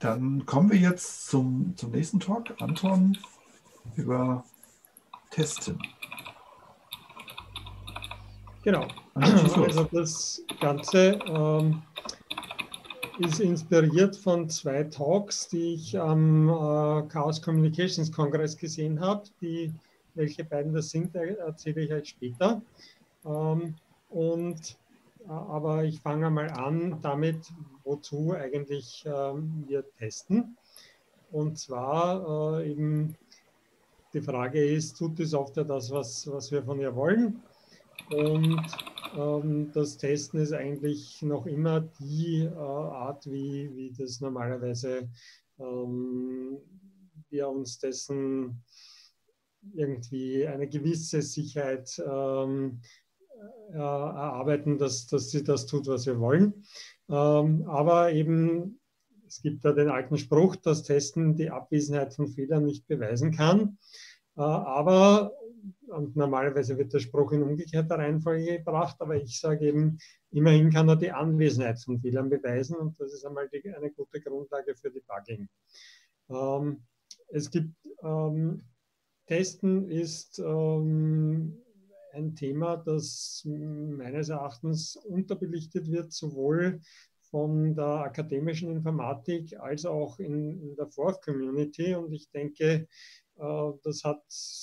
Dann kommen wir jetzt zum nächsten Talk. Anton über Testen. Genau. Also das Ganze ist inspiriert von 2 Talks, die ich am Chaos Communications Kongress gesehen habe. Welche beiden das sind, erzähle ich euch später. Aber ich fange mal an damit, wozu eigentlich wir testen. Und zwar eben die Frage ist, tut die Software das, was wir von ihr wollen? Und das Testen ist eigentlich noch immer die Art, wie das normalerweise wir uns dessen irgendwie eine gewisse Sicherheit erarbeiten, dass sie das tut, was wir wollen. Aber eben, es gibt da den alten Spruch, dass Testen die Abwesenheit von Fehlern nicht beweisen kann. Und normalerweise wird der Spruch in umgekehrter Reihenfolge gebracht, aber ich sage eben, immerhin kann er die Anwesenheit von Fehlern beweisen und das ist einmal eine gute Grundlage für Debugging. Es gibt, Testen ist ein Thema, das meines Erachtens unterbelichtet wird, sowohl von der akademischen Informatik als auch in der Forth-Community und ich denke, das hat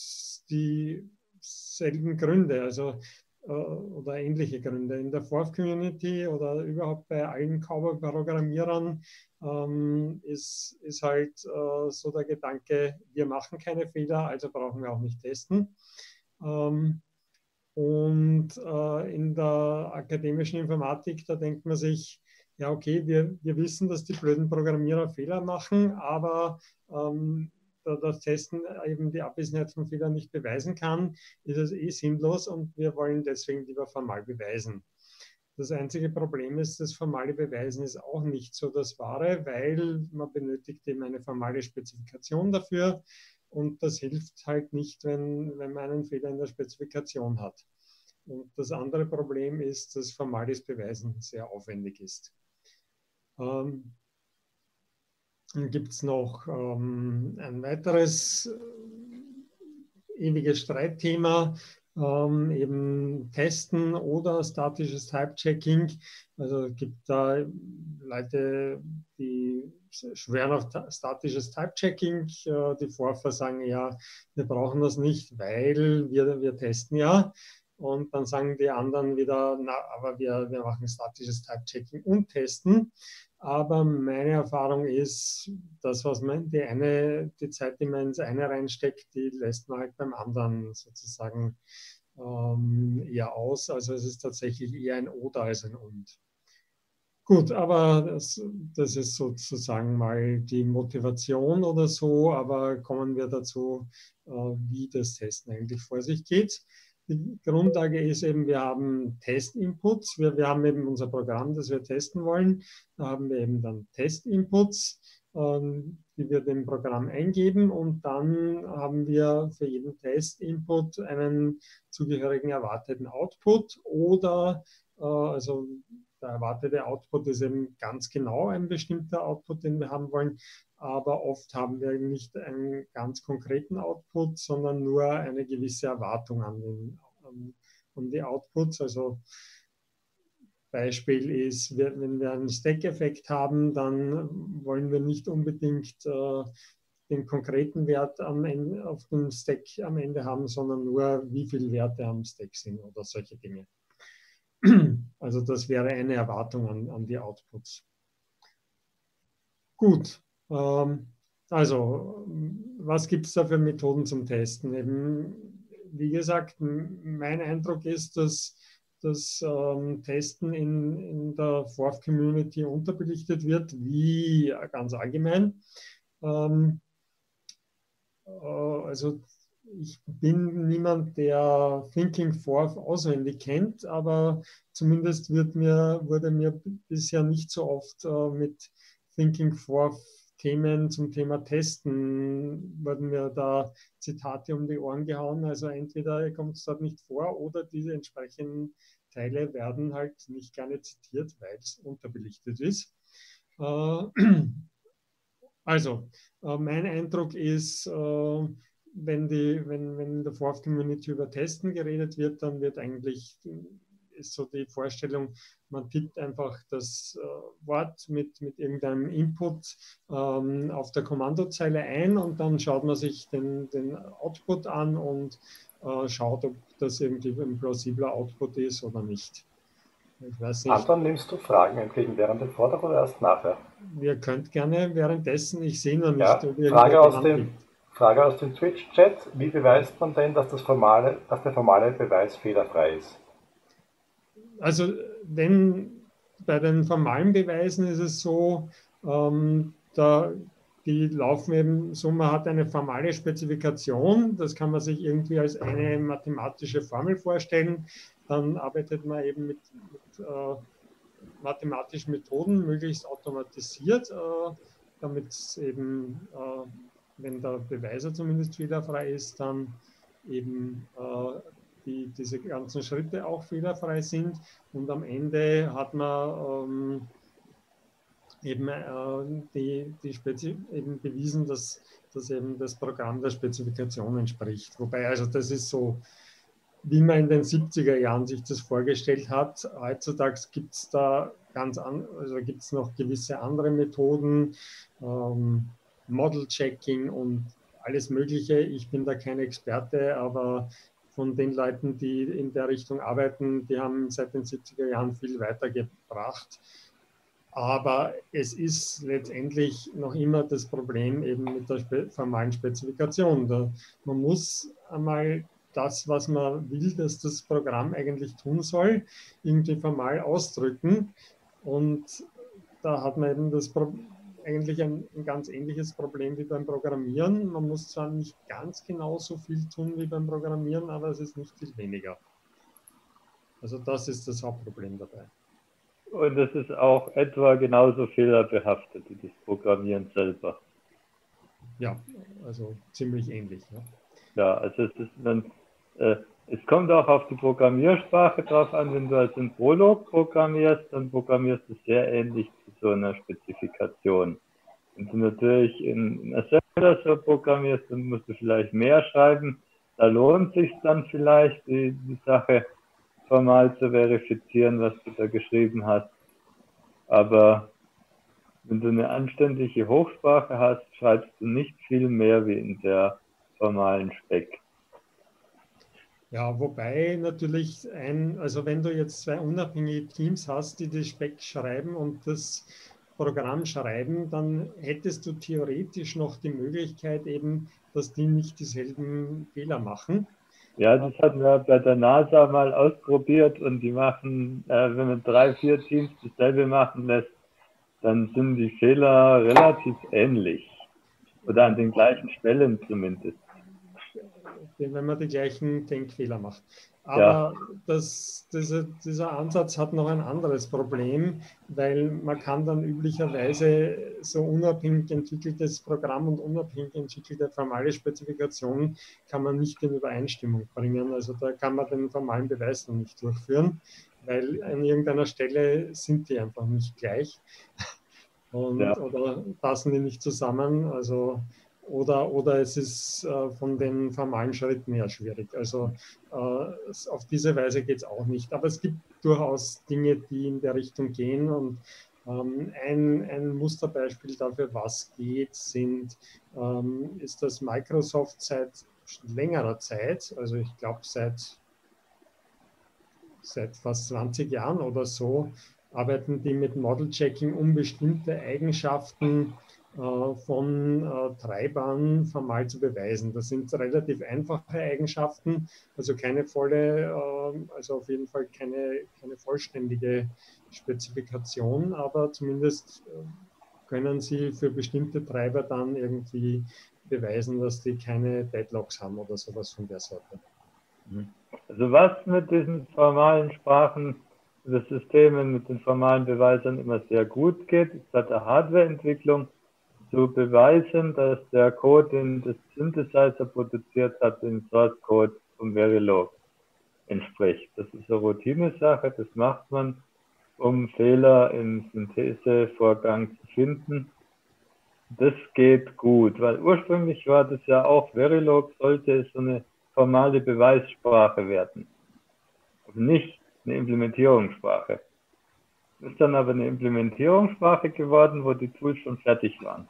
dieselben Gründe, also oder ähnliche Gründe. In der Forth-Community oder überhaupt bei allen Cowboy-Programmierern ist halt so der Gedanke, wir machen keine Fehler, also brauchen wir auch nicht testen. Und in der akademischen Informatik, da denkt man sich, ja okay, wir wissen, dass die blöden Programmierer Fehler machen, aber da das Testen eben die Abwesenheit von Fehlern nicht beweisen kann, ist es eh sinnlos und wir wollen deswegen lieber formal beweisen. Das einzige Problem ist, das formale Beweisen ist auch nicht so das Wahre, weil man benötigt eben eine formale Spezifikation dafür und das hilft halt nicht, wenn man einen Fehler in der Spezifikation hat. Und das andere Problem ist, dass formales Beweisen sehr aufwendig ist. Dann gibt es noch ein weiteres ewiges Streitthema, eben Testen oder statisches Type-Checking. Also es gibt da Leute, die schwören auf statisches Type-Checking. Die Forscher sagen, ja, wir brauchen das nicht, weil wir testen ja. Und dann sagen die anderen wieder, na, aber wir machen statisches Type-Checking und testen. Aber meine Erfahrung ist, das, was man die Zeit, die man ins eine reinsteckt, die lässt man halt beim anderen sozusagen eher aus. Also es ist tatsächlich eher ein Oder als ein Und. Gut, aber das ist sozusagen mal die Motivation oder so, aber kommen wir dazu, wie das Testen eigentlich vor sich geht. Die Grundlage ist eben, wir haben Test-Inputs. Wir haben eben unser Programm, das wir testen wollen. Da haben wir eben dann Test-Inputs, die wir dem Programm eingeben. Und dann haben wir für jeden Test-Input einen zugehörigen erwarteten Output. Oder also der erwartete Output ist eben ganz genau ein bestimmter Output, den wir haben wollen. Aber oft haben wir nicht einen ganz konkreten Output, sondern nur eine gewisse Erwartung an die Outputs. Also Beispiel ist, wenn wir einen Stack-Effekt haben, dann wollen wir nicht unbedingt den konkreten Wert auf dem Stack am Ende haben, sondern nur, wie viele Werte am Stack sind oder solche Dinge. Also das wäre eine Erwartung an die Outputs. Gut. Also, was gibt es da für Methoden zum Testen? Eben, wie gesagt, mein Eindruck ist, dass das Testen in der Forth-Community unterbelichtet wird, wie ganz allgemein. Also ich bin niemand, der Thinking Forth auswendig kennt, aber zumindest wurde mir bisher nicht so oft mit Thinking Forth Themen zum Thema Testen, wurden mir da Zitate um die Ohren gehauen. Also entweder kommt es dort nicht vor oder diese entsprechenden Teile werden halt nicht gerne zitiert, weil es unterbelichtet ist. Also, mein Eindruck ist, wenn in der Forth Community über Testen geredet wird, dann wird eigentlich, ist so die Vorstellung, man tippt einfach das Wort mit irgendeinem Input auf der Kommandozeile ein und dann schaut man sich den Output an und schaut, ob das irgendwie ein plausibler Output ist oder nicht. Ich weiß nicht. Anton, nimmst du Fragen entgegen während dem Vortrag oder erst nachher? Ihr könnt gerne währenddessen, ich sehe noch nicht, Ja, ob irgendwer die Hand gibt. Frage aus dem Twitch-Chat. Wie beweist man denn, dass der formale Beweis fehlerfrei ist? Also bei den formalen Beweisen ist es so, die laufen eben so, man hat eine formale Spezifikation, das kann man sich irgendwie als eine mathematische Formel vorstellen, dann arbeitet man eben mit mathematischen Methoden, möglichst automatisiert, damit es eben, wenn der Beweiser zumindest fehlerfrei ist, dann eben diese ganzen Schritte auch fehlerfrei sind. Und am Ende hat man eben, eben bewiesen, dass eben das Programm der Spezifikation entspricht. Wobei, also das ist so, wie man in den 70er Jahren sich das vorgestellt hat. Heutzutage gibt es da gibt es noch gewisse andere Methoden, Model-Checking und alles Mögliche. Ich bin da kein Experte, aber von den Leuten, die in der Richtung arbeiten, die haben seit den 70er Jahren viel weitergebracht. Aber es ist letztendlich noch immer das Problem eben mit der formalen Spezifikation. Man muss einmal das, was man will, dass das Programm eigentlich tun soll, irgendwie formal ausdrücken. Und da hat man eben eigentlich ein ganz ähnliches Problem wie beim Programmieren. Man muss zwar nicht ganz genau so viel tun wie beim Programmieren, aber es ist nicht viel weniger. Also das ist das Hauptproblem dabei. Und es ist auch etwa genauso fehlerbehaftet wie das Programmieren selber. Ja, also ziemlich ähnlich. Ja, ja also es kommt auch auf die Programmiersprache drauf an. Wenn du also in Prolog programmierst, dann programmierst du sehr ähnlich zu so einer Spezifikation. Wenn du natürlich in Assembler so programmierst, dann musst du vielleicht mehr schreiben. Da lohnt sich dann vielleicht, die Sache formal zu verifizieren, was du da geschrieben hast. Aber wenn du eine anständige Hochsprache hast, schreibst du nicht viel mehr wie in der formalen Spec. Ja, wobei natürlich also wenn du jetzt zwei unabhängige Teams hast, die das Spec schreiben und das Programm schreiben, dann hättest du theoretisch noch die Möglichkeit eben, dass die nicht dieselben Fehler machen. Ja, das hatten wir bei der NASA mal ausprobiert und die machen, wenn man 3, 4 Teams dasselbe machen lässt, dann sind die Fehler relativ ähnlich. Oder an den gleichen Stellen zumindest. Wenn man die gleichen Denkfehler macht. Aber ja. Dieser Ansatz hat noch ein anderes Problem, weil man kann dann üblicherweise so unabhängig entwickeltes Programm und unabhängig entwickelte formale Spezifikationen kann man nicht in Übereinstimmung bringen. Also da kann man den formalen Beweis noch nicht durchführen, weil an irgendeiner Stelle sind die einfach nicht gleich oder passen die nicht zusammen. Also oder es ist von den formalen Schritten her schwierig. Also auf diese Weise geht es auch nicht. Aber es gibt durchaus Dinge, die in der Richtung gehen. Und ein Musterbeispiel dafür, was geht, ist, dass Microsoft seit längerer Zeit, also ich glaube seit fast 20 Jahren oder so, arbeiten die mit Model Checking, um bestimmte Eigenschaften von Treibern formal zu beweisen. Das sind relativ einfache Eigenschaften, also keine also auf jeden Fall keine vollständige Spezifikation, aber zumindest können sie für bestimmte Treiber dann irgendwie beweisen, dass die keine Deadlocks haben oder sowas von der Sorte. Also was mit diesen formalen Sprachen oder Systemen, mit den formalen Beweisern immer sehr gut geht, ist bei der Hardwareentwicklung zu beweisen, dass der Code, den das Synthesizer produziert hat, dem Source Code vom Verilog entspricht. Das ist eine Routine-Sache, das macht man, um Fehler im Synthesevorgang zu finden. das geht gut, weil ursprünglich war das ja auch, Verilog sollte so eine formale Beweissprache werden, nicht eine Implementierungssprache. Ist dann aber eine Implementierungssprache geworden, wo die Tools schon fertig waren.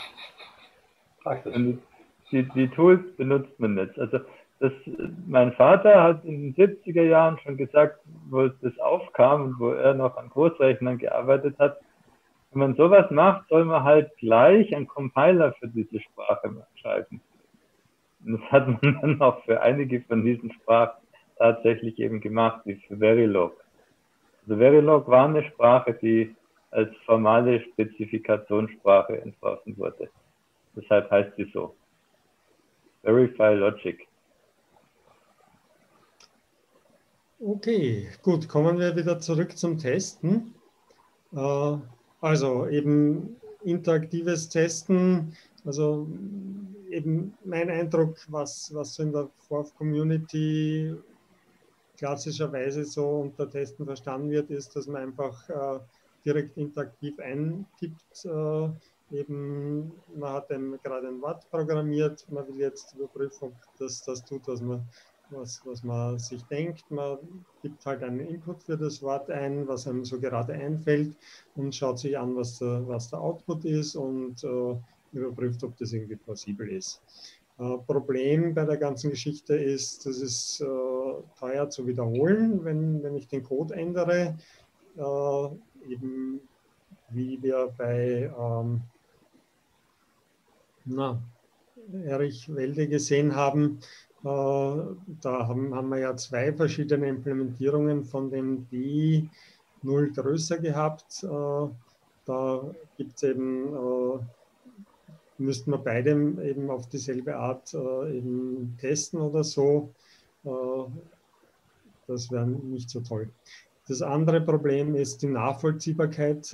Und die Tools benutzt man nicht. Also mein Vater hat in den 70er Jahren schon gesagt, wo das aufkam und wo er noch an Großrechnern gearbeitet hat, wenn man sowas macht, soll man halt gleich einen Compiler für diese Sprache schreiben. Und das hat man dann auch für einige von diesen Sprachen tatsächlich eben gemacht, wie für Verilog. Also Verilog war eine Sprache, die als formale Spezifikationssprache entworfen wurde. Deshalb heißt sie so. Verify Logic. Okay, gut, kommen wir wieder zurück zum Testen. Also eben interaktives Testen, also eben mein Eindruck, was so in der FORF-Community klassischerweise so unter Testen verstanden wird, ist, dass man einfach direkt interaktiv eintippt. Eben, man hat gerade ein Wort programmiert, man will jetzt überprüfen, ob das tut, was man sich denkt. Man gibt halt einen Input für das Wort ein, was einem so gerade einfällt und schaut sich an, was der Output ist und überprüft, ob das irgendwie plausibel ist. Problem bei der ganzen Geschichte ist, das ist teuer zu wiederholen, wenn ich den Code ändere. Eben wie wir bei Erich Welde gesehen haben, da haben wir ja zwei verschiedene Implementierungen von dem D0 größer gehabt. Da gibt es eben, müssten wir beide eben auf dieselbe Art eben testen oder so. Das wäre nicht so toll. Das andere Problem ist die Nachvollziehbarkeit.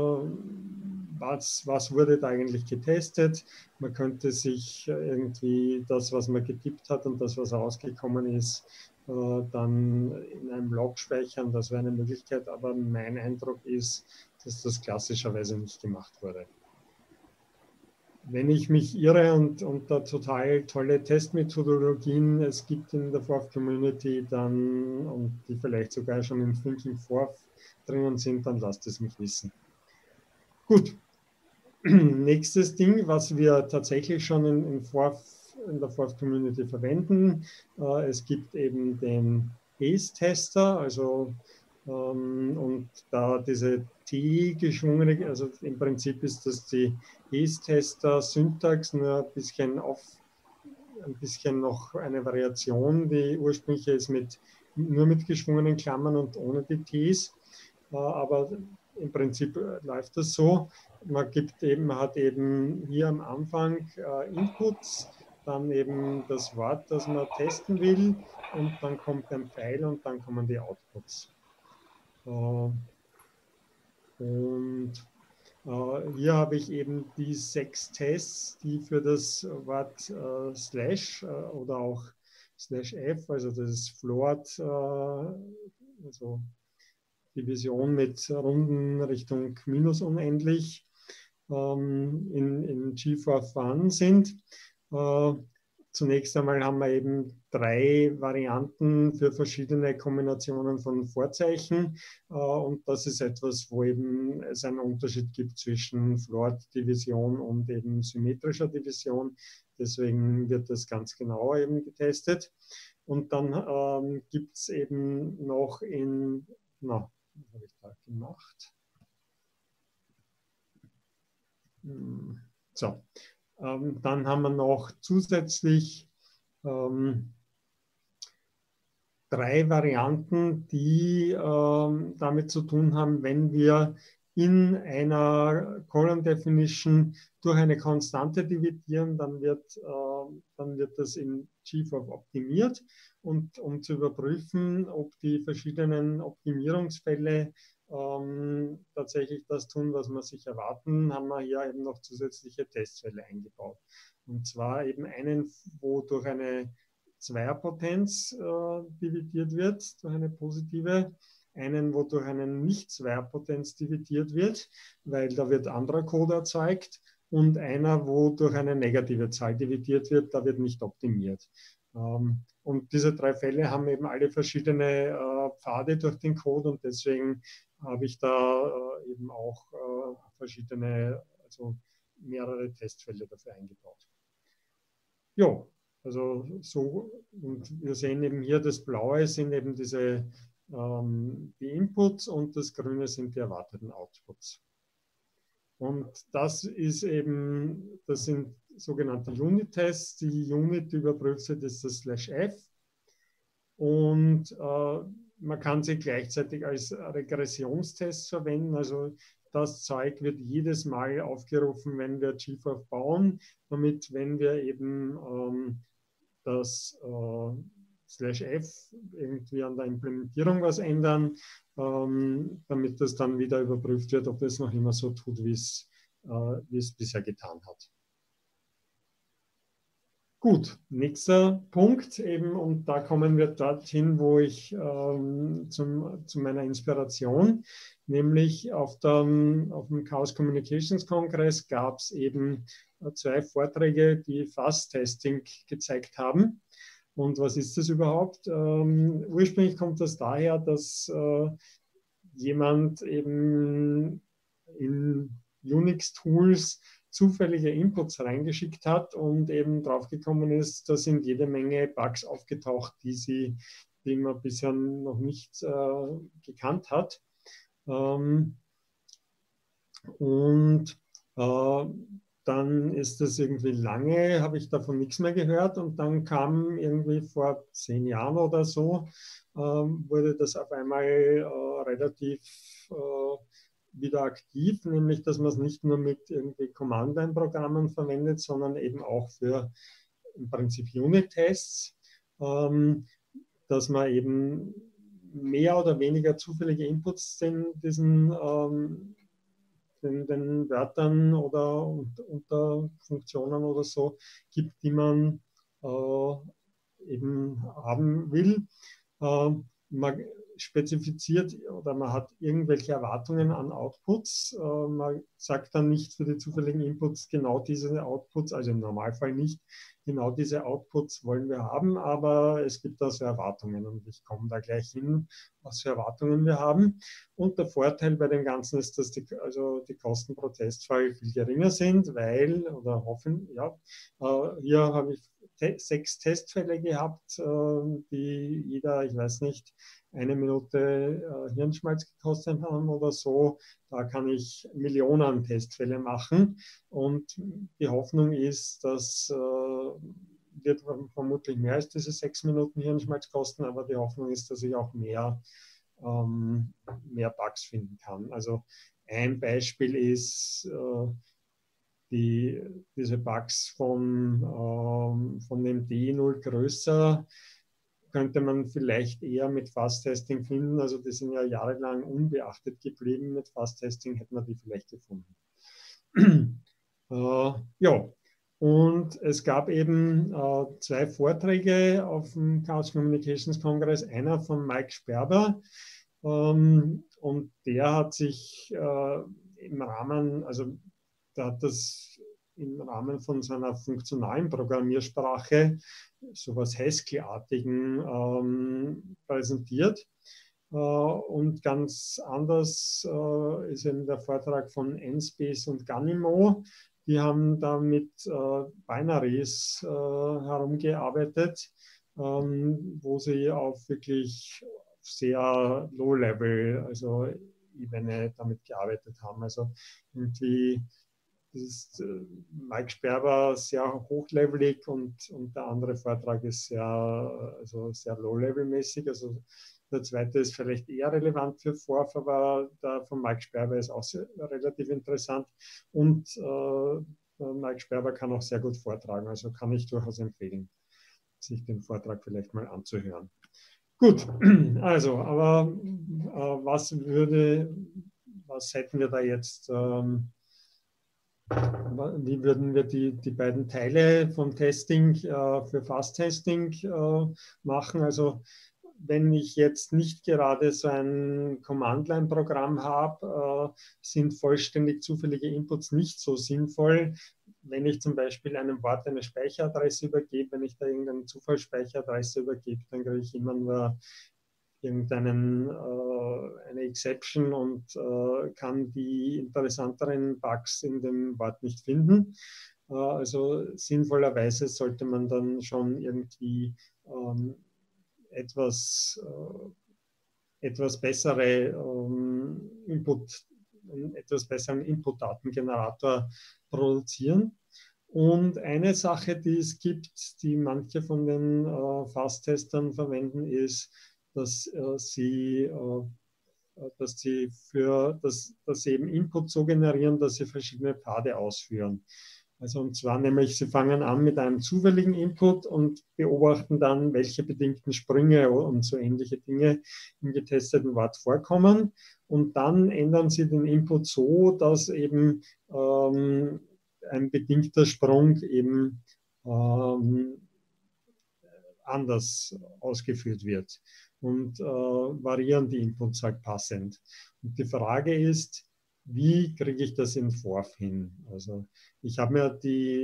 Was wurde da eigentlich getestet? Man könnte sich irgendwie das, was man getippt hat und das, was rausgekommen ist, dann in einem Log speichern. Das wäre eine Möglichkeit, aber mein Eindruck ist, dass das klassischerweise nicht gemacht wurde. Wenn ich mich irre und da total tolle Testmethodologien es gibt in der FORF-Community dann und die vielleicht sogar schon in Thinking FORF drinnen sind, dann lasst es mich wissen. Gut, nächstes Ding, was wir tatsächlich schon in der FORF-Community verwenden, es gibt eben den ACE-Tester, also und da diese T geschwungene, also im Prinzip ist das die ACE-Tester-Syntax, nur ein bisschen noch eine Variation. Die ursprüngliche ist nur mit geschwungenen Klammern und ohne die Ts, aber im Prinzip läuft das so. Man hat eben hier am Anfang Inputs, dann eben das Wort, das man testen will, und dann kommt ein Pfeil und dann kommen die Outputs. Und hier habe ich eben die 6 Tests, die für das Wort Slash oder auch /f, also das ist Float, also Division mit Runden Richtung minus unendlich, in GFOR vorhanden sind. Zunächst einmal haben wir eben 3 Varianten für verschiedene Kombinationen von Vorzeichen. Und das ist etwas, wo eben es einen Unterschied gibt zwischen Float-Division und eben symmetrischer Division. Deswegen wird das ganz genau eben getestet. Und dann gibt es eben noch was habe ich da gemacht? So. Dann haben wir noch zusätzlich 3 Varianten, die damit zu tun haben, wenn wir in einer Column Definition durch eine Konstante dividieren, dann wird das in GFORF optimiert. Und um zu überprüfen, ob die verschiedenen Optimierungsfälle tatsächlich das tun, was wir sich erwarten, haben wir hier eben noch zusätzliche Testfälle eingebaut. Und zwar eben einen, wo durch eine Zweierpotenz dividiert wird, durch eine positive, einen, wo durch eine Nicht-Zweierpotenz dividiert wird, weil da wird anderer Code erzeugt, und einer, wo durch eine negative Zahl dividiert wird, da wird nicht optimiert. Und diese 3 Fälle haben eben alle verschiedene Pfade durch den Code und deswegen habe ich da eben auch verschiedene, also mehrere Testfälle dafür eingebaut. Ja, also so, und wir sehen eben hier, das Blaue sind eben diese die Inputs und das Grüne sind die erwarteten Outputs. Und das ist eben, das sind sogenannte Unit-Tests. Die Unit, die überprüft wird, ist das /f. Und man kann sie gleichzeitig als Regressionstests verwenden. Also das Zeug wird jedes Mal aufgerufen, wenn wir GFOF bauen, damit, wenn wir eben das /f irgendwie an der Implementierung was ändern, damit das dann wieder überprüft wird, ob es noch immer so tut, wie es bisher getan hat. Gut, nächster Punkt eben, und da kommen wir dorthin, wo ich zu meiner Inspiration, nämlich auf dem Chaos Communications Kongress gab es eben 2 Vorträge, die Fuzz-Testing gezeigt haben. Und was ist das überhaupt? Ursprünglich kommt das daher, dass jemand eben in Unix-Tools zufällige Inputs reingeschickt hat und eben draufgekommen ist, da sind jede Menge Bugs aufgetaucht, die man bisher noch nicht gekannt hat. Dann ist das irgendwie lange, habe ich davon nichts mehr gehört, und dann kam irgendwie vor 10 Jahren oder so, wurde das auf einmal relativ wieder aktiv, nämlich dass man es nicht nur mit irgendwie Command-Line-Programmen verwendet, sondern eben auch für im Prinzip Unit-Tests, dass man eben mehr oder weniger zufällige Inputs den Wörtern oder Unterfunktionen oder so gibt, die man eben haben will. Man spezifiziert oder man hat irgendwelche Erwartungen an Outputs. Man sagt dann nicht für die zufälligen Inputs genau diese Outputs, also im Normalfall nicht genau diese Outputs wollen wir haben, aber es gibt da so Erwartungen und ich komme da gleich hin, was für Erwartungen wir haben. Und der Vorteil bei dem Ganzen ist, dass die Kosten pro Testfall viel geringer sind, weil, oder hoffen, ja, hier habe ich 6 Testfälle gehabt, die jeder, ich weiß nicht, 1 Minute Hirnschmalz gekostet haben oder so. Da kann ich Millionen Testfälle machen und die Hoffnung ist, dass wird vermutlich mehr als diese 6 Minuten Hirnschmalz kosten, aber die Hoffnung ist, dass ich auch mehr Bugs finden kann. Also ein Beispiel ist diese Bugs von dem D0 größer könnte man vielleicht eher mit Fuzz-Testing finden. Also die sind ja jahrelang unbeachtet geblieben. Mit Fuzz-Testing hätte man die vielleicht gefunden. Ja, und es gab eben 2 Vorträge auf dem Chaos Communications Kongress. Einer von Mike Sperber, und der hat sich im Rahmen, also der hat das im Rahmen von seiner funktionalen Programmiersprache, sowas Haskell-artigen, präsentiert. Und ganz anders ist eben der Vortrag von Nspace und Ganimo. Die haben da mit Binaries herumgearbeitet, wo sie auf wirklich sehr Low-Level, also Ebene damit gearbeitet haben. Also irgendwie das ist Mike Sperber sehr hochlevelig und der andere Vortrag ist sehr low-level-mäßig. Also der zweite ist vielleicht eher relevant für FORF, aber der von Mike Sperber ist auch relativ interessant. Und Mike Sperber kann auch sehr gut vortragen, also kann ich durchaus empfehlen, sich den Vortrag vielleicht mal anzuhören. Gut, also, aber was hätten wir da jetzt? Wie würden wir die beiden Teile vom Testing für Fuzz-Testing machen? Also wenn ich jetzt nicht gerade so ein Command-Line-Programm habe, sind vollständig zufällige Inputs nicht so sinnvoll. Wenn ich zum Beispiel einem Wort eine Speicheradresse übergebe, wenn ich da irgendeine Zufallsspeicheradresse übergebe, dann kriege ich immer nur eine Exception und kann die interessanteren Bugs in dem Wort nicht finden. Also sinnvollerweise sollte man dann schon irgendwie etwas bessere etwas besseren Input-Datengenerator produzieren. Und eine Sache, die es gibt, die manche von den Fast-Testern verwenden, ist, dass sie eben Input so generieren, dass sie verschiedene Pfade ausführen. Also und zwar nämlich, sie fangen an mit einem zufälligen Input und beobachten dann, welche bedingten Sprünge und so ähnliche Dinge im getesteten Wort vorkommen. Und dann ändern sie den Input so, dass eben ein bedingter Sprung eben anders ausgeführt wird und variieren die Inputs halt passend. Und die Frage ist, wie kriege ich das in Forth hin? Also ich habe mir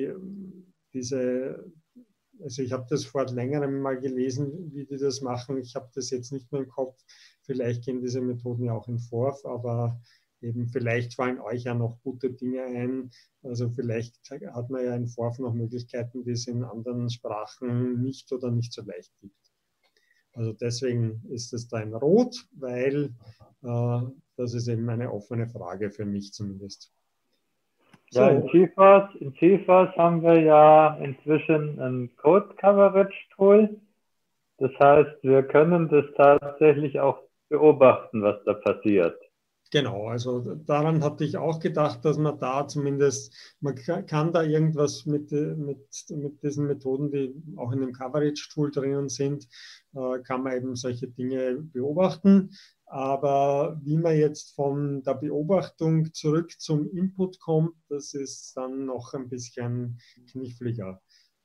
ich habe das vor längerem mal gelesen, wie die das machen. Ich habe das jetzt nicht mehr im Kopf. Vielleicht gehen diese Methoden ja auch in Forth, aber eben vielleicht fallen euch ja noch gute Dinge ein. Also vielleicht hat man ja in Forth noch Möglichkeiten, die es in anderen Sprachen nicht oder nicht so leicht gibt. Also deswegen ist es da in Rot, weil das ist eben eine offene Frage für mich zumindest. So. Ja, in GFOS haben wir ja inzwischen ein Code-Coverage-Tool. Das heißt, wir können das tatsächlich auch beobachten, was da passiert. Genau, also daran hatte ich auch gedacht, dass man da zumindest, man kann da irgendwas mit diesen Methoden, die auch in dem Coverage-Tool drinnen sind, kann man eben solche Dinge beobachten. Aber wie man jetzt von der Beobachtung zurück zum Input kommt, das ist dann noch ein bisschen kniffliger.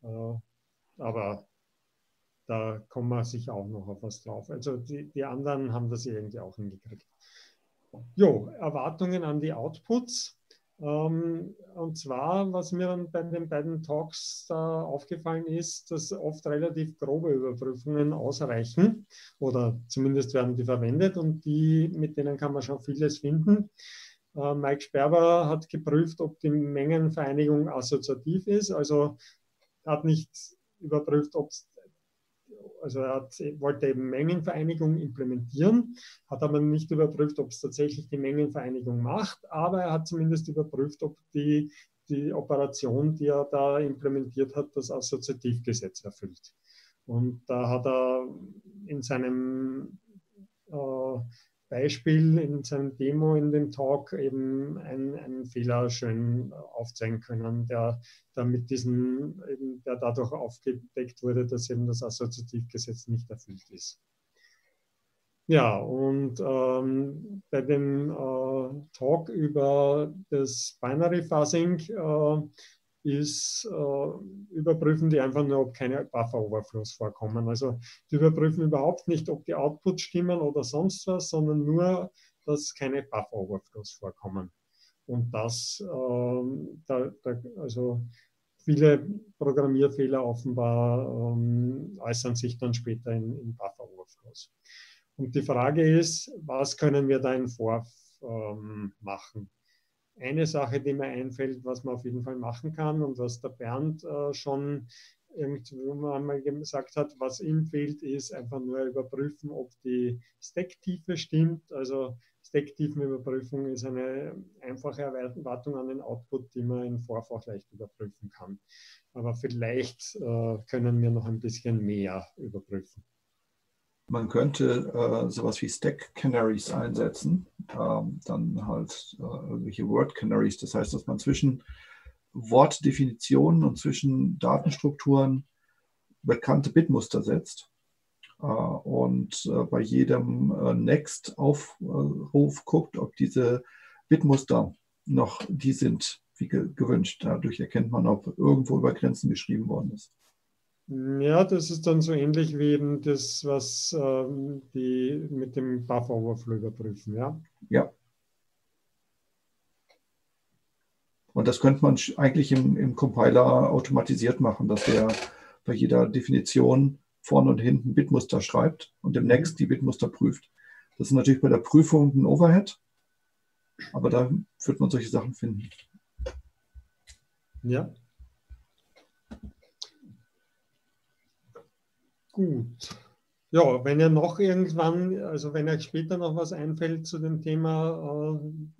Aber da kommen wir sicher auch noch auf was drauf. Also die anderen haben das irgendwie auch hingekriegt. Jo, Erwartungen an die Outputs. Und zwar, was mir dann bei den beiden Talks da aufgefallen ist, dass oft relativ grobe Überprüfungen ausreichen oder zumindest werden die verwendet und mit denen kann man schon vieles finden. Mike Sperber hat geprüft, ob die Mengenvereinigung assoziativ ist, also hat nicht überprüft, ob es also er wollte eben Mengenvereinigung implementieren, hat aber nicht überprüft, ob es tatsächlich die Mengenvereinigung macht, aber er hat zumindest überprüft, ob die Operation, die er da implementiert hat, das Assoziativgesetz erfüllt. Und da hat er in seinem Beispiel, in seinem Demo, in dem Talk eben einen Fehler schön aufzeigen können, der dadurch aufgedeckt wurde, dass eben das Assoziativgesetz nicht erfüllt ist. Ja, und bei dem Talk über das Binary Fuzzing überprüfen die einfach nur, ob keine Buffer Overflows vorkommen. Also die überprüfen überhaupt nicht, ob die Outputs stimmen oder sonst was, sondern nur, dass keine Buffer Overflows vorkommen. Und das, also viele Programmierfehler offenbar äußern sich dann später in Buffer Overflows. Und die Frage ist, was können wir da in Forth machen? Eine Sache, die mir einfällt, was man auf jeden Fall machen kann und was der Bernd schon irgendwo einmal gesagt hat, was ihm fehlt, ist einfach nur überprüfen, ob die Stacktiefe stimmt. Also Stacktiefenüberprüfung ist eine einfache Erwartung an den Output, die man in Forth auch leicht überprüfen kann. Aber vielleicht können wir noch ein bisschen mehr überprüfen. Man könnte sowas wie Stack Canaries einsetzen, dann halt irgendwelche Word Canaries. Das heißt, dass man zwischen Wortdefinitionen und zwischen Datenstrukturen bekannte Bitmuster setzt und bei jedem Next-Aufruf guckt, ob diese Bitmuster noch die sind, wie gewünscht. Dadurch erkennt man, ob irgendwo über Grenzen geschrieben worden ist. Ja, das ist dann so ähnlich wie eben das, was die mit dem Buffer Overflow überprüfen, ja. Ja. Und das könnte man eigentlich im Compiler automatisiert machen, dass der bei jeder Definition vorne und hinten Bitmuster schreibt und im Next die Bitmuster prüft. Das ist natürlich bei der Prüfung ein Overhead, aber da wird man solche Sachen finden. Ja. Gut. Ja, wenn ihr noch irgendwann, also wenn euch später noch was einfällt zu dem Thema,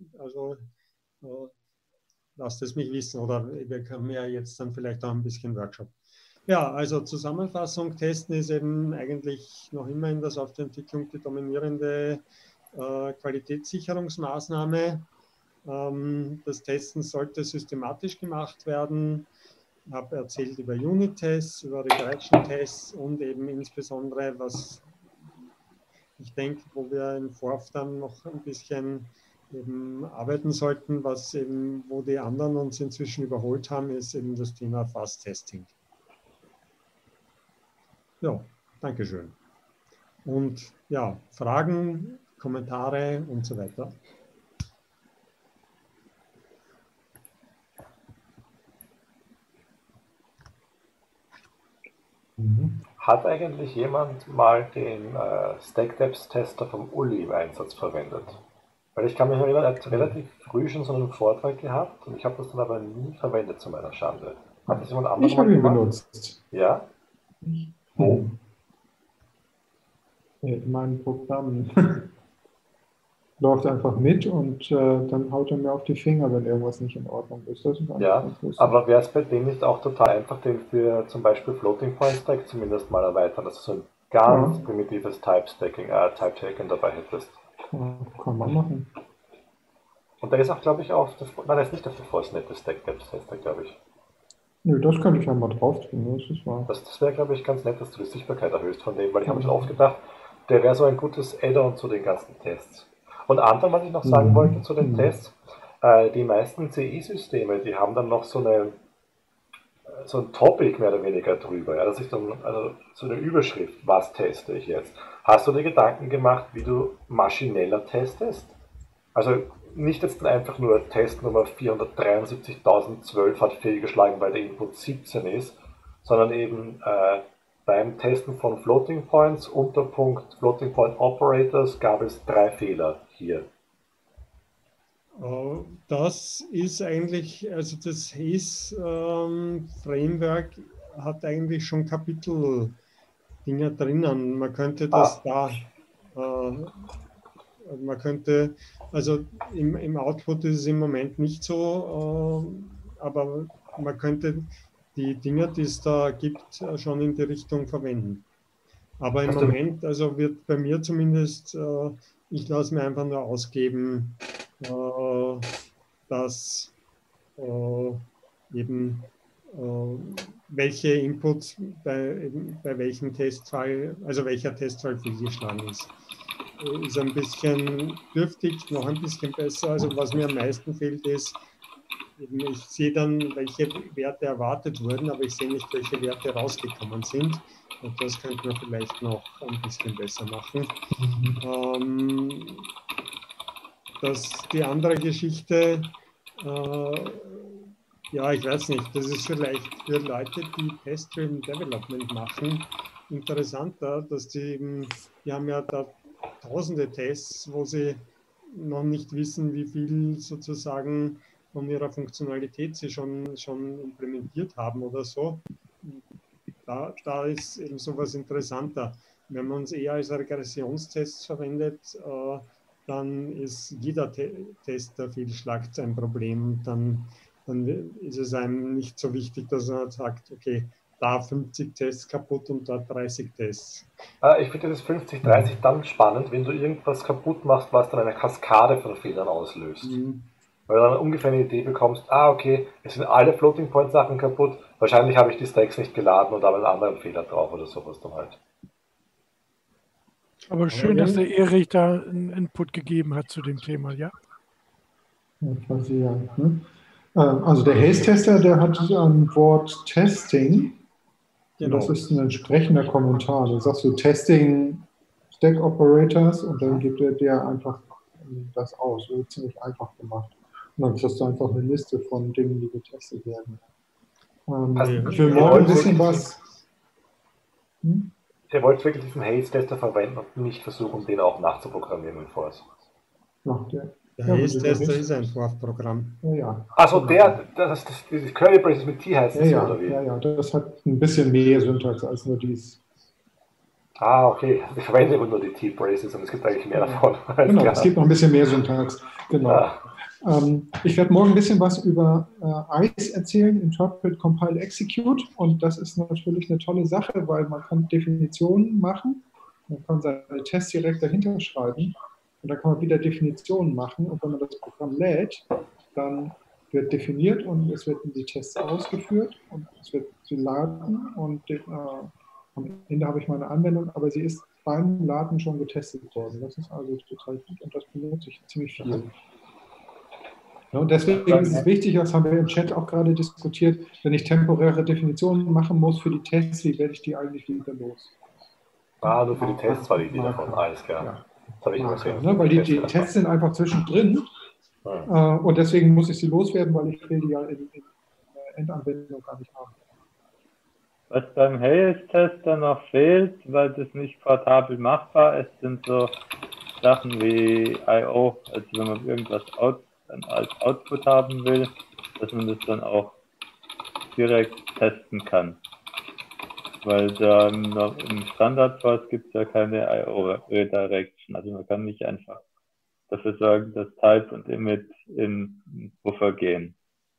lasst es mich wissen oder wir können ja jetzt dann vielleicht auch ein bisschen Workshop. Ja, also Zusammenfassung, Testen ist eben eigentlich noch immer in der Softwareentwicklung die dominierende Qualitätssicherungsmaßnahme. Das Testen sollte systematisch gemacht werden. Ich habe erzählt über Unit-Tests, über Regression-Tests und eben insbesondere, was ich denke, wo wir in Forf dann noch ein bisschen eben arbeiten sollten, was eben, wo die anderen uns inzwischen überholt haben, ist eben das Thema Fast-Testing. Ja, danke schön. Und ja, Fragen, Kommentare und so weiter. Hat eigentlich jemand mal den StackDepth-Tester vom Uli im Einsatz verwendet? Weil ich kann mich erinnern, er hat relativ früh schon so einen Vortrag gehabt und ich habe das dann aber nie verwendet zu meiner Schande. Hat das jemand anderes Ich habe ihn gemacht? benutzt. Ja? Wo? In meinem Programm. Läuft einfach mit und dann haut er mir auf die Finger, wenn irgendwas nicht in Ordnung ist. Das ist Ja, aber wäre es bei dem nicht auch total einfach, den für zum Beispiel Floating Point Stack zumindest mal erweitern, dass du so ein ganz primitives Type-Taking dabei hättest? Ja, kann man machen. Und der ist auch, glaube ich, nein, der ist nicht auf der Forcenet, der StackDepth-Tester, glaube ich. Nö, das kann ich ja mal drauf tun. Das wäre, glaube ich, ganz nett, dass du die Sichtbarkeit erhöhst von dem, weil ich habe mir schon oft gedacht, der wäre so ein gutes Add-on zu den ganzen Tests. Und anderes, was ich noch sagen wollte zu den Tests, die meisten CI-Systeme, die haben dann noch so ein Topic mehr oder weniger drüber, ja, dass ich dann, also so eine Überschrift, was teste ich jetzt. Hast du dir Gedanken gemacht, wie du maschineller testest? Also nicht jetzt einfach nur Test Nummer 473.012 hat fehlgeschlagen, weil der Input 17 ist, sondern eben beim Testen von Floating Points, Unterpunkt Floating Point Operators, gab es 3 Fehler hier. Das ist eigentlich, also das Haze-Framework hat eigentlich schon Kapitel-Dinger drinnen. Man könnte das man könnte, also im Output ist es im Moment nicht so, aber man könnte die Dinge, die es da gibt, schon in die Richtung verwenden. Aber im Moment, also wird bei mir zumindest, ich lasse mir einfach nur ausgeben, dass eben welche Inputs bei welchem Testfall, also welcher Testfall fehlgeschlagen ist. Ist ein bisschen dürftig, noch ein bisschen besser. Also was mir am meisten fehlt ist, eben ich sehe dann, welche Werte erwartet wurden, aber ich sehe nicht, welche Werte rausgekommen sind. Und das könnte man vielleicht noch ein bisschen besser machen. Die andere Geschichte, ja, ich weiß nicht, das ist vielleicht für Leute, die Test-Driven Development machen, interessanter, dass die haben ja da tausende Tests, wo sie noch nicht wissen, wie viel sozusagen von ihrer Funktionalität sie schon implementiert haben oder so. Da ist eben sowas interessanter. Wenn man es eher als Regressionstests verwendet, dann ist jeder Test der Fehlschlag ein Problem. Dann ist es einem nicht so wichtig, dass man sagt, okay, da 50 Tests kaputt und da 30 Tests. Ich finde das 50-30 dann spannend, wenn du irgendwas kaputt machst, was dann eine Kaskade von Fehlern auslöst. Weil du dann ungefähr eine Idee bekommst, okay, es sind alle Floating Point Sachen kaputt, wahrscheinlich habe ich die Stacks nicht geladen und habe einen anderen Fehler drauf oder sowas dann halt. Aber schön, dass der Erich da einen Input gegeben hat zu dem Thema, ja? Also der Haze-Tester, der hat ein Wort Testing Genau. Das ist ein entsprechender Kommentar. Da sagst du Testing Stack Operators und dann gibt er dir einfach das aus. So ziemlich einfach gemacht. Und dann kriegst du einfach eine Liste von Dingen, die getestet werden. Ich will morgen ein bisschen was. Ihr wollt wirklich diesen Haze-Tester verwenden und nicht versuchen, den auch nachzuprogrammieren in Force. Der Haze-Tester ist ein Forth-Programm. Ja. Also diese Curly Braces mit T heißt Ja, oder wie? ja, das hat ein bisschen mehr Syntax als nur dies. Ah, okay. Ich verwende immer nur die T-Braces und es gibt eigentlich mehr davon. Genau, es gibt noch ein bisschen mehr Syntax. Genau. Ja. Ich werde morgen ein bisschen was über ICE erzählen, Interpret, Compile, Execute. Und das ist natürlich eine tolle Sache, weil man kann Definitionen machen. Man kann seine Tests direkt dahinter schreiben. Und dann kann man wieder Definitionen machen. Und wenn man das Programm lädt, dann wird definiert und es werden die Tests ausgeführt und es wird sie laden und am Ende habe ich meine Anwendung, aber sie ist beim Laden schon getestet worden. Das ist also total gut und das benutze ich ziemlich viel. Ja, und deswegen ist es wichtig, das haben wir im Chat auch gerade diskutiert, wenn ich temporäre Definitionen machen muss für die Tests, wie werde ich die eigentlich wieder los? Nur für die Tests war die Idee davon, alles klar. Ja. Das habe ich übersehen. Ne, weil die Tests sind einfach zwischendrin und deswegen muss ich sie loswerden, weil ich will die ja in der Endanwendung gar nicht haben. Was beim Haze-Tester noch fehlt, weil das nicht portabel machbar ist, sind so Sachen wie I/O, also wenn man irgendwas als Output haben will, dass man das dann auch direkt testen kann. Weil da im Standard-Force gibt es ja keine I/O-Redirection, also man kann nicht einfach dafür sorgen, dass Type und Emit in Buffer gehen.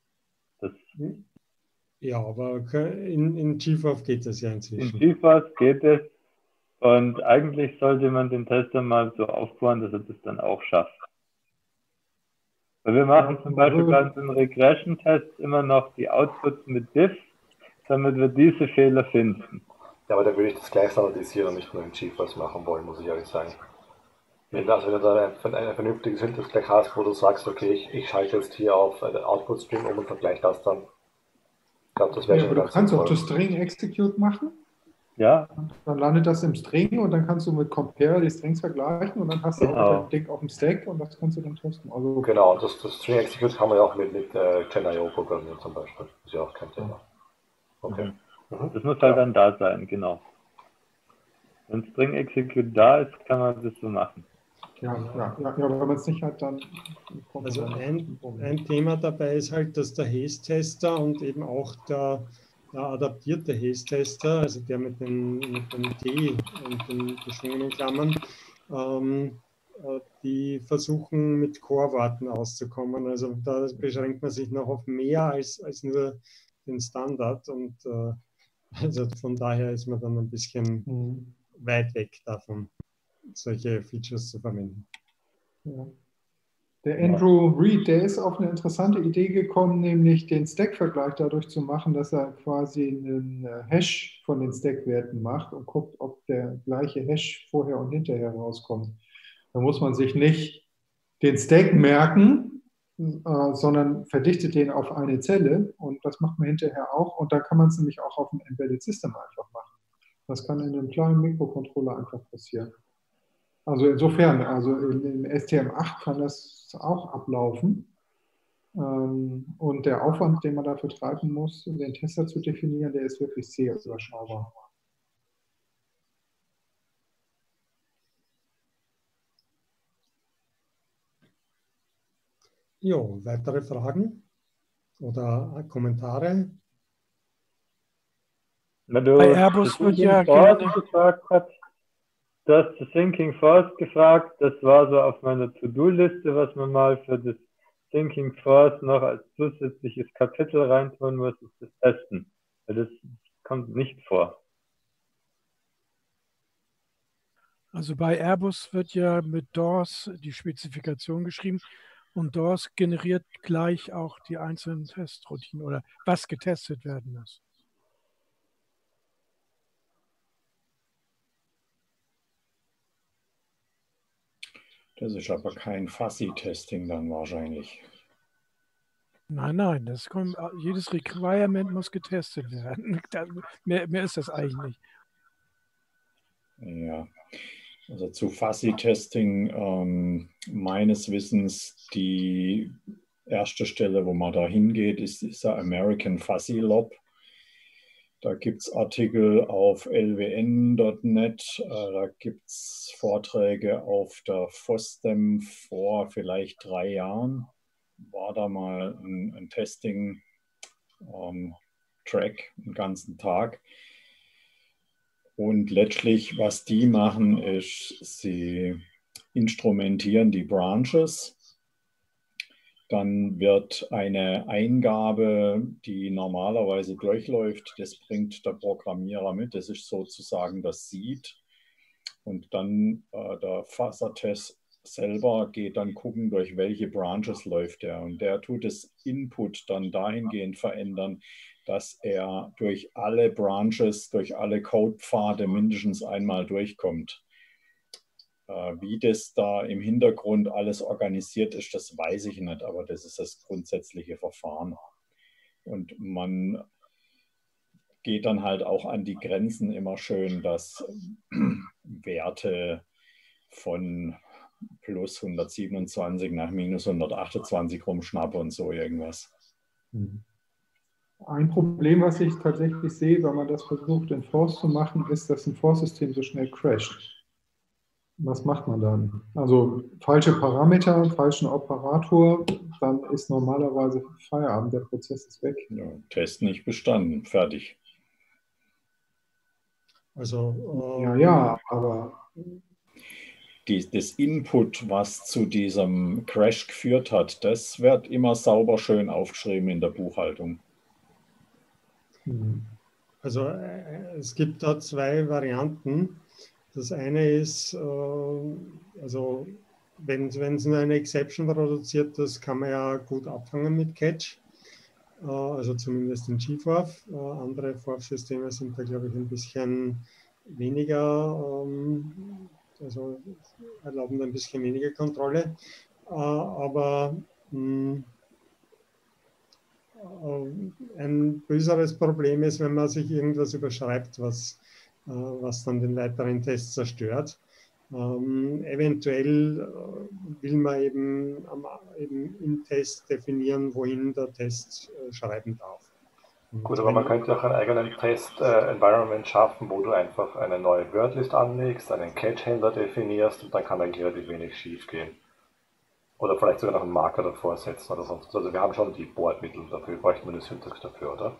Ja, aber in GFORF geht das ja inzwischen. In GFORF geht es und eigentlich sollte man den Tester mal so aufbauen, dass er das dann auch schafft. Weil wir machen zum Beispiel bei unseren Regression-Tests immer noch die Outputs mit diff, damit wir diese Fehler finden. Ja, aber da würde ich das gleich standardisieren und nicht nur in GFORS machen wollen, muss ich ehrlich sagen. Wenn du da ein vernünftiges Syntax gleich hast, wo du sagst, okay, ich schalte jetzt hier auf den Output-String um und vergleiche das dann. Ich glaube, das wäre schon ganz kannst du auch das String Execute machen. Ja. Und dann landet das im String und dann kannst du mit Compare die Strings vergleichen und dann hast du auch das Ding auf dem Stack und das kannst du dann testen. Also genau, und das String Execute kann man ja auch mit GenIO programmieren zum Beispiel. Das ist ja auch kein Thema. Okay. Das muss halt dann da sein, genau. Wenn String Execute da ist, kann man das so machen. Ja, aber wenn man es nicht hat, dann... Also ein Thema dabei ist halt, dass der Haze-Tester und eben auch der adaptierte Haze-Tester, also der mit dem T und den geschwungenen Klammern, die versuchen mit Core-Worten auszukommen. Also da beschränkt man sich noch auf mehr als nur den Standard und also von daher ist man dann ein bisschen weit weg davon, solche Features zu verwenden. Ja. Der Andrew Reed, der ist auf eine interessante Idee gekommen, nämlich den Stack-Vergleich dadurch zu machen, dass er quasi einen Hash von den Stack-Werten macht und guckt, ob der gleiche Hash vorher und hinterher rauskommt. Da muss man sich nicht den Stack merken, sondern verdichtet den auf eine Zelle und das macht man hinterher auch und da kann man es nämlich auch auf dem Embedded System einfach machen. Das kann in einem kleinen Mikrocontroller einfach passieren. Also insofern, also im STM8 kann das auch ablaufen. Und der Aufwand, den man dafür treiben muss, den Tester zu definieren, der ist wirklich sehr überschaubar. Jo, weitere Fragen oder Kommentare? Bei Airbus wird ja gerne gefragt hat, du hast das Thinking Force gefragt, das war so auf meiner To-Do-Liste, was man mal für das Thinking Force noch als zusätzliches Kapitel reintun muss, ist das Testen. Weil das kommt nicht vor. Also bei Airbus wird ja mit DORS die Spezifikation geschrieben und DORS generiert gleich auch die einzelnen Testroutinen oder was getestet werden muss. Das ist aber kein Fuzzy-Testing dann wahrscheinlich. Nein, jedes Requirement muss getestet werden. Mehr ist das eigentlich nicht. Ja, also zu Fuzzy-Testing meines Wissens die erste Stelle, wo man da hingeht, ist dieser American Fuzzy Lob. Da gibt es Artikel auf lwn.net, da gibt es Vorträge auf der FOSDEM vor vielleicht 3 Jahren. War da mal ein Testing-Track den ganzen Tag. Und letztlich, was die machen, ist, sie instrumentieren die Branches. Dann wird eine Eingabe, die normalerweise durchläuft, das bringt der Programmierer mit. Das ist sozusagen das Seed. Und dann der Fuzzer-Test selber geht dann gucken, durch welche Branches läuft er. Und der tut das Input dann dahingehend verändern, dass er durch alle Branches, durch alle Codepfade mindestens einmal durchkommt. Wie das da im Hintergrund alles organisiert ist, das weiß ich nicht, aber das ist das grundsätzliche Verfahren. Und man geht dann halt auch an die Grenzen immer schön, dass Werte von plus 127 nach minus 128 rumschnappe und so irgendwas. Ein Problem, was ich tatsächlich sehe, wenn man das versucht in Force zu machen, ist, dass ein Force-System so schnell crasht. Was macht man dann? Also falsche Parameter, falschen Operator, dann ist normalerweise Feierabend, der Prozess ist weg. Ja, Test nicht bestanden, fertig. Also ja, aber das Input, was zu diesem Crash geführt hat, das wird immer sauber schön aufgeschrieben in der Buchhaltung. Also es gibt da 2 Varianten. Das eine ist, also wenn es nur eine Exception produziert, das kann man ja gut abfangen mit Catch, also zumindest in GFORF. Andere FORF-Systeme sind da, glaube ich, ein bisschen weniger, also erlauben ein bisschen weniger Kontrolle. Aber ein böseres Problem ist, wenn man sich irgendwas überschreibt, was dann den weiteren Test zerstört. Eventuell will man eben im Test definieren, wohin der Test schreiben darf. Gut, aber man könnte auch einen eigenen Test-Environment schaffen, wo du einfach eine neue Wordlist anlegst, einen Catch-Händler definierst und dann kann eigentlich relativ wenig schief gehen. Oder vielleicht sogar noch einen Marker davor setzen oder sonst. Also wir haben schon die Bordmittel dafür, bräuchten wir eine Syntax dafür, oder?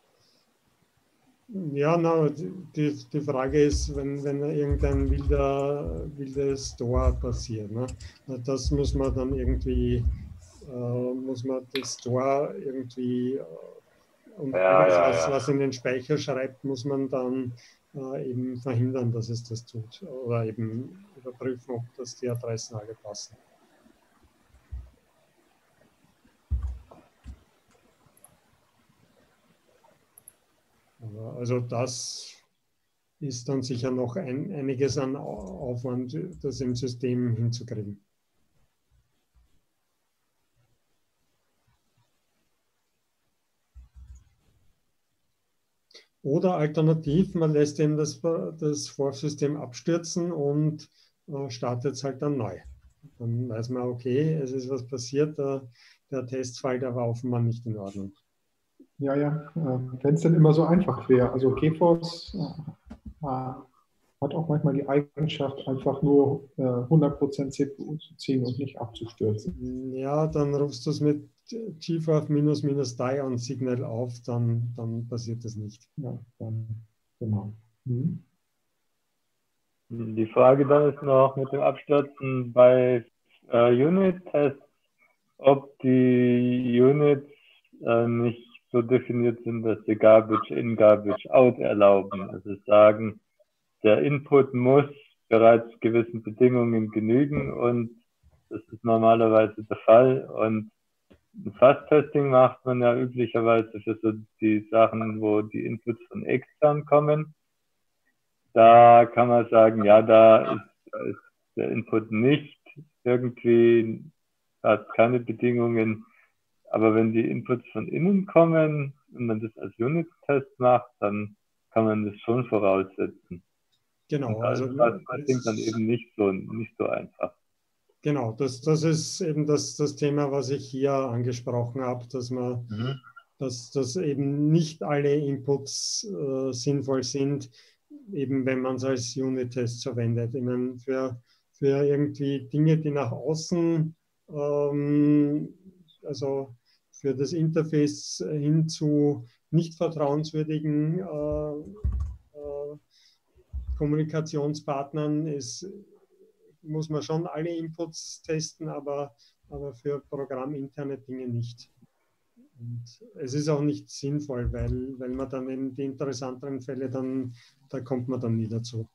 Ja, die Frage ist, wenn irgendein wilder Store passiert, ne? Das muss man dann irgendwie, muss man das Store irgendwie und alles, was in den Speicher schreibt, muss man dann eben verhindern, dass es das tut. Oder eben überprüfen, ob das die Adressen alle passen. Also das ist dann sicher noch einiges an Aufwand, das im System hinzukriegen. Oder alternativ, man lässt eben das FORF-System abstürzen und startet es halt dann neu. Dann weiß man, okay, es ist was passiert, der Testfall, der war offenbar nicht in Ordnung. Ja, wenn es dann immer so einfach wäre. Also GFORS hat auch manchmal die Eigenschaft, einfach nur 100% CPU zu ziehen und nicht abzustürzen. Ja, dann rufst du es mit GFORF --die on Signal auf, dann passiert das nicht. Ja, dann, genau. Die Frage dann ist noch mit dem Abstürzen bei Unit-Tests, ob die Units nicht so definiert sind, dass sie Garbage in, Garbage out erlauben. Also sagen, der Input muss bereits gewissen Bedingungen genügen und das ist normalerweise der Fall. Und ein Fuzz-Testing macht man ja üblicherweise für so die Sachen, wo die Inputs von extern kommen. Da kann man sagen, ja, da ist der Input nicht irgendwie, hat keine Bedingungen, Aber wenn die Inputs von innen kommen, wenn man das als Unit-Test macht, dann kann man das schon voraussetzen. Genau, Und also das klingt dann eben nicht so einfach. genau, das ist eben das Thema, was ich hier angesprochen habe, dass man, dass eben nicht alle Inputs sinnvoll sind, eben wenn man es als Unit-Test verwendet. Ich meine, für irgendwie Dinge, die nach außen, also für das Interface hin zu nicht vertrauenswürdigen Kommunikationspartnern muss man schon alle Inputs testen, aber für programminterne Dinge nicht. Und es ist auch nicht sinnvoll, weil man dann eben die interessanteren Fälle da kommt man dann nie dazu.